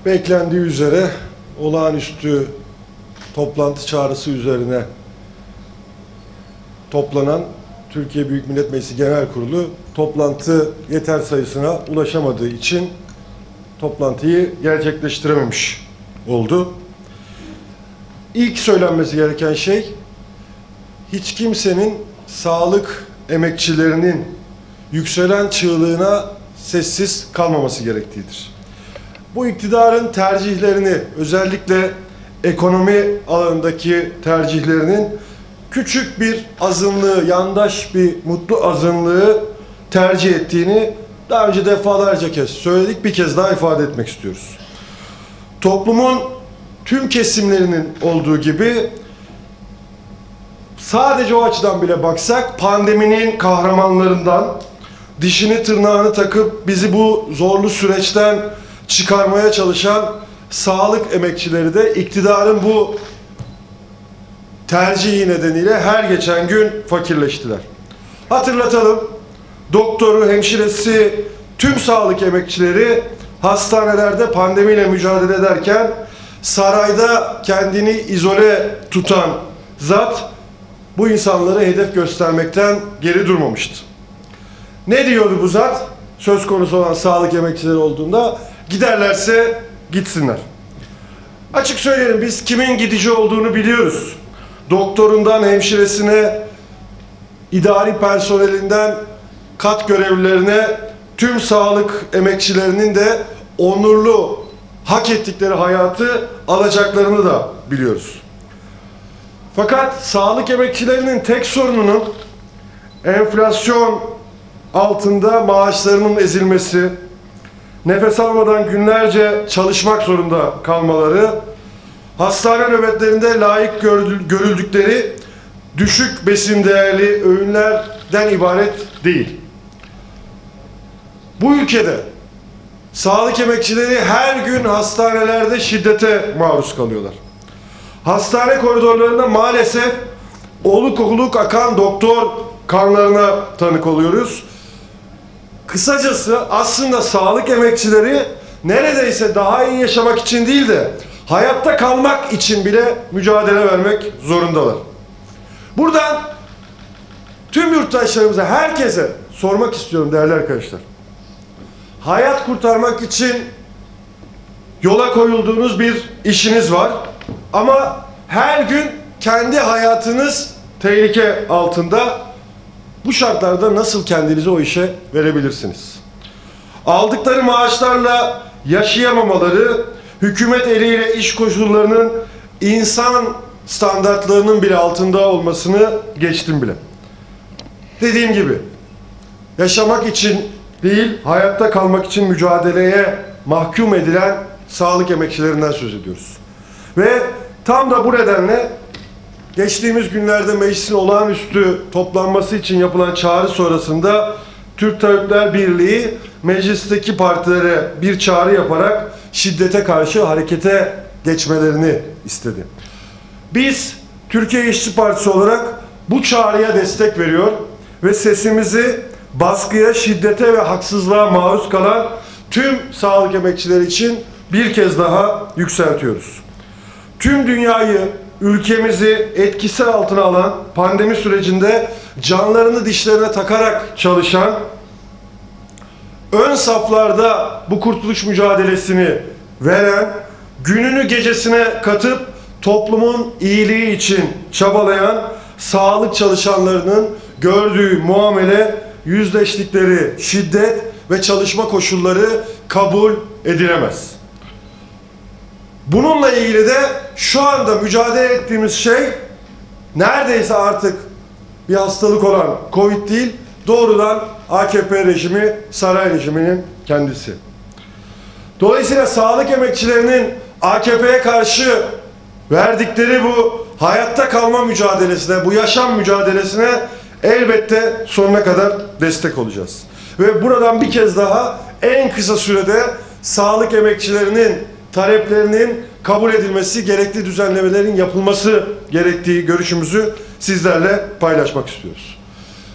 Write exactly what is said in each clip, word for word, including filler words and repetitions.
Beklendiği üzere olağanüstü toplantı çağrısı üzerine toplanan Türkiye Büyük Millet Meclisi Genel Kurulu toplantı yeter sayısına ulaşamadığı için toplantıyı gerçekleştirememiş oldu. İlk söylenmesi gereken şey, hiç kimsenin sağlık emekçilerinin yükselen çığlığına sessiz kalmaması gerektiğidir. Bu iktidarın tercihlerini, özellikle ekonomi alanındaki tercihlerinin küçük bir azınlığı, yandaş bir mutlu azınlığı tercih ettiğini daha önce defalarca kez söyledik, bir kez daha ifade etmek istiyoruz. Toplumun tüm kesimlerinin olduğu gibi sadece o açıdan bile baksak pandeminin kahramanlarından, dişini tırnağını takıp bizi bu zorlu süreçten çıkarmaya çalışan sağlık emekçileri de iktidarın bu tercihi nedeniyle her geçen gün fakirleştiler. Hatırlatalım, doktoru, hemşiresi, tüm sağlık emekçileri hastanelerde pandemiyle mücadele ederken sarayda kendini izole tutan zat bu insanları hedef göstermekten geri durmamıştı. Ne diyordu bu zat? Söz konusu olan sağlık emekçileri olduğunda, giderlerse gitsinler. Açık söyleyelim, biz kimin gidici olduğunu biliyoruz. Doktorundan hemşiresine, idari personelinden kat görevlilerine, tüm sağlık emekçilerinin de onurlu, hak ettikleri hayatı alacaklarını da biliyoruz. Fakat sağlık emekçilerinin tek sorununun enflasyon altında maaşlarının ezilmesi, nefes almadan günlerce çalışmak zorunda kalmaları, hastane nöbetlerinde layık görüldükleri düşük besin değerli öğünlerden ibaret değil. Bu ülkede sağlık emekçileri her gün hastanelerde şiddete maruz kalıyorlar. Hastane koridorlarında maalesef oluk oluk akan doktor kanlarına tanık oluyoruz. Kısacası aslında sağlık emekçileri neredeyse daha iyi yaşamak için değil de hayatta kalmak için bile mücadele vermek zorundalar. Buradan tüm yurttaşlarımıza, herkese sormak istiyorum değerli arkadaşlar. Hayat kurtarmak için yola koyulduğunuz bir işiniz var. Ama her gün kendi hayatınız tehlike altında. Bu şartlarda nasıl kendinizi o işe verebilirsiniz? Aldıkları maaşlarla yaşayamamaları, hükümet eliyle iş koşullarının insan standartlarının bile altında olmasını geçtim bile. Dediğim gibi, yaşamak için değil, hayatta kalmak için mücadeleye mahkum edilen sağlık emekçilerinden söz ediyoruz. Ve tam da bu nedenle geçtiğimiz günlerde meclisin olağanüstü toplanması için yapılan çağrı sonrasında Türk Tabipler Birliği meclisteki partilere bir çağrı yaparak şiddete karşı harekete geçmelerini istedi. Biz Türkiye İşçi Partisi olarak bu çağrıya destek veriyor ve sesimizi baskıya, şiddete ve haksızlığa maruz kalan tüm sağlık emekçileri için bir kez daha yükseltiyoruz. Tüm dünyayı, ülkemizi etkisi altına alan pandemi sürecinde canlarını dişlerine takarak çalışan, ön saflarda bu kurtuluş mücadelesini veren, gününü gecesine katıp toplumun iyiliği için çabalayan sağlık çalışanlarının gördüğü muamele, yüzleştikleri şiddet ve çalışma koşulları kabul edilemez. Bununla ilgili de şu anda mücadele ettiğimiz şey neredeyse artık bir hastalık olan Covid değil, doğrudan A K P rejimi, saray rejiminin kendisi. Dolayısıyla sağlık emekçilerinin A K P'ye karşı verdikleri bu hayatta kalma mücadelesine, bu yaşam mücadelesine elbette sonuna kadar destek olacağız. Ve buradan bir kez daha en kısa sürede sağlık emekçilerinin taleplerinin kabul edilmesi, gerekli düzenlemelerin yapılması gerektiği görüşümüzü sizlerle paylaşmak istiyoruz.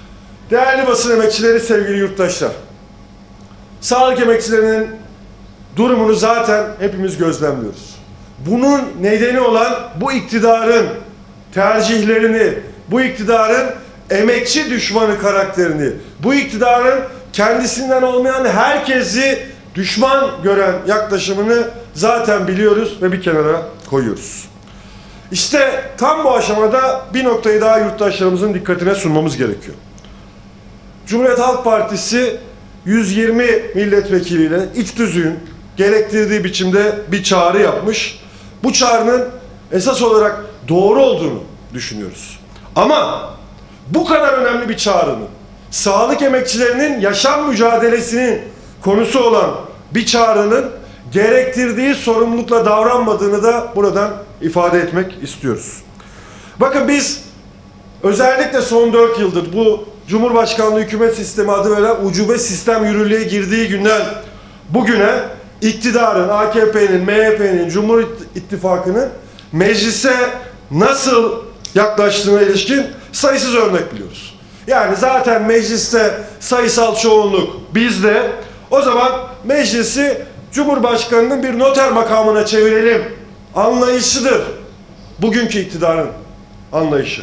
Değerli basın emekçileri, sevgili yurttaşlar, sağlık emekçilerinin durumunu zaten hepimiz gözlemliyoruz. Bunun nedeni olan bu iktidarın tercihlerini, bu iktidarın emekçi düşmanı karakterini, bu iktidarın kendisinden olmayan herkesi düşman gören yaklaşımını zaten biliyoruz ve bir kenara koyuyoruz. İşte tam bu aşamada bir noktayı daha yurttaşlarımızın dikkatine sunmamız gerekiyor. Cumhuriyet Halk Partisi yüz yirmi milletvekiliyle iç tüzüğün gerektirdiği biçimde bir çağrı yapmış. Bu çağrının esas olarak doğru olduğunu düşünüyoruz. Ama bu kadar önemli bir çağrının, sağlık emekçilerinin yaşam mücadelesinin konusu olan bir çağrının gerektirdiği sorumlulukla davranmadığını da buradan ifade etmek istiyoruz. Bakın biz özellikle son dört yıldır bu Cumhurbaşkanlığı hükümet sistemi adı verilen ucube sistem yürürlüğe girdiği günden bugüne iktidarın, A K P'nin, M H P'nin, Cumhur İttifakı'nın meclise nasıl yaklaştığına ilişkin sayısız örnek biliyoruz. Yani zaten mecliste sayısal çoğunluk bizde, o zaman meclisi Cumhurbaşkanı'nın bir noter makamına çevirelim anlayışıdır bugünkü iktidarın anlayışı.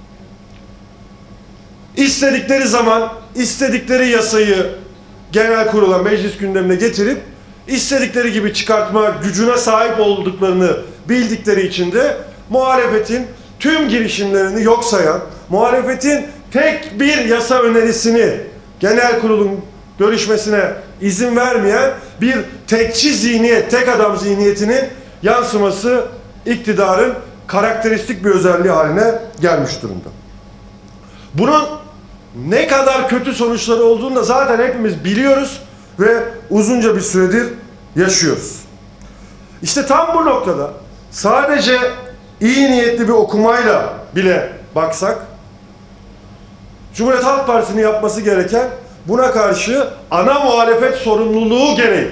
İstedikleri zaman istedikleri yasayı genel kurula, meclis gündemine getirip istedikleri gibi çıkartma gücüne sahip olduklarını bildikleri için de muhalefetin tüm girişimlerini yok sayan, muhalefetin tek bir yasa önerisini genel kurulun görüşmesine izin vermeyen bir tekçi zihniyet, tek adam zihniyetinin yansıması iktidarın karakteristik bir özelliği haline gelmiş durumda. Bunun ne kadar kötü sonuçları olduğunu da zaten hepimiz biliyoruz ve uzunca bir süredir yaşıyoruz. İşte tam bu noktada sadece iyi niyetli bir okumayla bile baksak, Cumhuriyet Halk Partisi'nin yapması gereken buna karşı ana muhalefet sorumluluğu gereği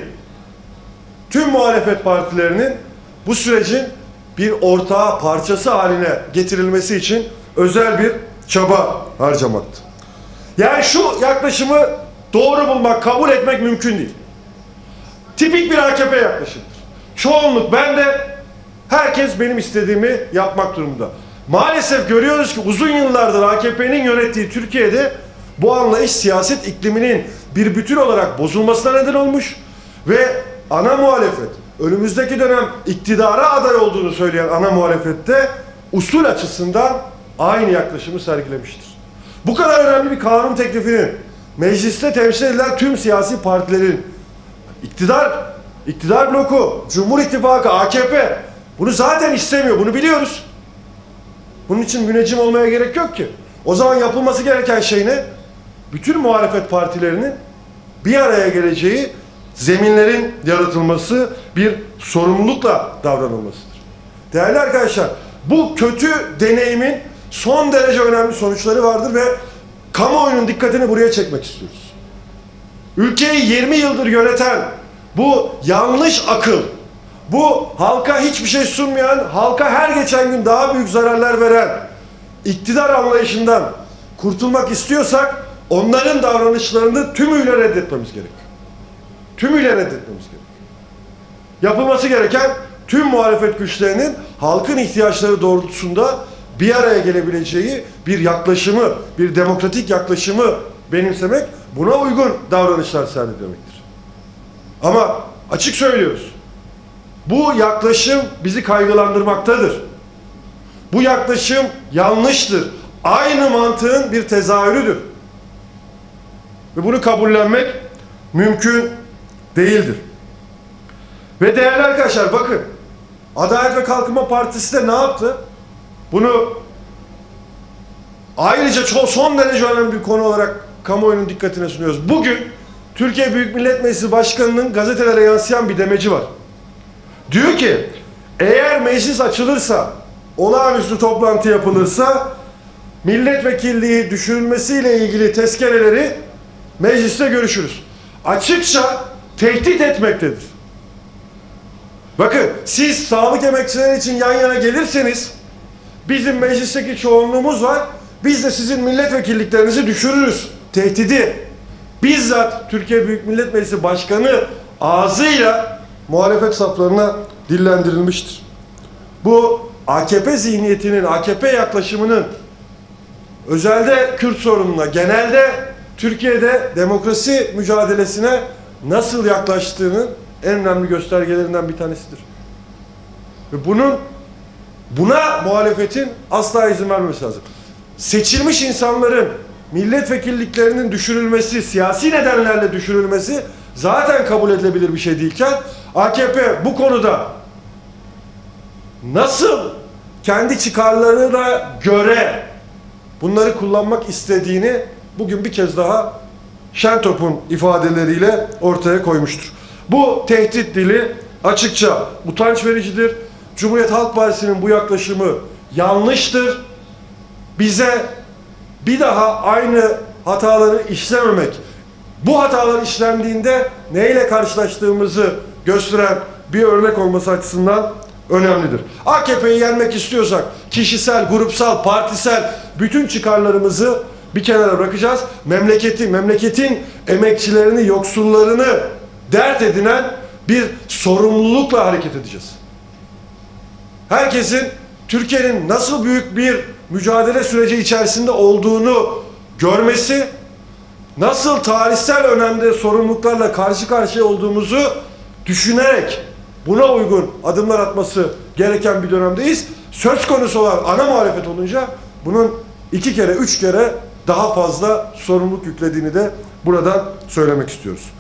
tüm muhalefet partilerinin bu sürecin bir ortağı, parçası haline getirilmesi için özel bir çaba harcamaktı. Yani şu yaklaşımı doğru bulmak, kabul etmek mümkün değil. Tipik bir A K P yaklaşımıdır. Çoğunluk bende, herkes benim istediğimi yapmak durumunda. Maalesef görüyoruz ki uzun yıllardır A K P'nin yönettiği Türkiye'de bu anlayış siyaset ikliminin bir bütün olarak bozulmasına neden olmuş ve ana muhalefet, önümüzdeki dönem iktidara aday olduğunu söyleyen ana muhalefette usul açısından aynı yaklaşımı sergilemiştir. Bu kadar önemli bir kanun teklifinin mecliste temsil edilen tüm siyasi partilerin, iktidar, iktidar bloku, Cumhur İttifakı, A K P bunu zaten istemiyor, bunu biliyoruz. Bunun için müneccim olmaya gerek yok ki. O zaman yapılması gereken şey ne? Bütün muhalefet partilerinin bir araya geleceği zeminlerin yaratılması, bir sorumlulukla davranılmasıdır. Değerli arkadaşlar, bu kötü deneyimin son derece önemli sonuçları vardır ve kamuoyunun dikkatini buraya çekmek istiyoruz. Ülkeyi yirmi yıldır yöneten bu yanlış akıl, bu halka hiçbir şey sunmayan, halka her geçen gün daha büyük zararlar veren iktidar anlayışından kurtulmak istiyorsak onların davranışlarını tümüyle reddetmemiz gerekiyor. Tümüyle reddetmemiz gerekiyor. Yapılması gereken tüm muhalefet güçlerinin halkın ihtiyaçları doğrultusunda bir araya gelebileceği bir yaklaşımı, bir demokratik yaklaşımı benimsemek, buna uygun davranışlar sergilemektir. Ama açık söylüyoruz. Bu yaklaşım bizi kaygılandırmaktadır. Bu yaklaşım yanlıştır. Aynı mantığın bir tezahürüdür. Ve bunu kabullenmek mümkün değildir. Ve değerli arkadaşlar bakın, Adalet ve Kalkınma Partisi de ne yaptı? Bunu ayrıca çok son derece önemli bir konu olarak kamuoyunun dikkatine sunuyoruz. Bugün Türkiye Büyük Millet Meclisi Başkanı'nın gazetelere yansıyan bir demeci var. Diyor ki, eğer meclis açılırsa, olağanüstü toplantı yapılırsa, milletvekilliği düşürülmesiyle ilgili tezkereleri mecliste görüşürüz. Açıkça tehdit etmektedir. Bakın, siz sağlık emekçileri için yan yana gelirseniz, bizim meclisteki çoğunluğumuz var, biz de sizin milletvekilliklerinizi düşürürüz. Tehdidi bizzat Türkiye Büyük Millet Meclisi Başkanı ağzıyla muhalefet saflarına dillendirilmiştir. Bu A K P zihniyetinin, A K P yaklaşımının özelde Kürt sorununa, genelde Türkiye'de demokrasi mücadelesine nasıl yaklaştığının en önemli göstergelerinden bir tanesidir. Ve bunun buna muhalefetin asla izin vermemesi lazım. Seçilmiş insanların milletvekilliklerinin düşürülmesi, siyasi nedenlerle düşürülmesi zaten kabul edilebilir bir şey değilken A K P bu konuda nasıl kendi çıkarlarına göre bunları kullanmak istediğini bugün bir kez daha Şentop'un ifadeleriyle ortaya koymuştur. Bu tehdit dili açıkça utanç vericidir. Cumhuriyet Halk Partisi'nin bu yaklaşımı yanlıştır. Bize bir daha aynı hataları işlememek, bu hatalar işlendiğinde neyle karşılaştığımızı gösteren bir örnek olması açısından önemlidir. A K P'yi yenmek istiyorsak kişisel, grupsal, partisel bütün çıkarlarımızı bir kenara bırakacağız. Memleketi, memleketin emekçilerini, yoksullarını dert edinen bir sorumlulukla hareket edeceğiz. Herkesin Türkiye'nin nasıl büyük bir mücadele süreci içerisinde olduğunu görmesi, nasıl tarihsel önemde sorumluluklarla karşı karşıya olduğumuzu düşünerek buna uygun adımlar atması gereken bir dönemdeyiz. Söz konusu olan ana muhalefet olunca bunun iki kere, üç kere daha fazla sorumluluk yüklediğini de buradan söylemek istiyoruz.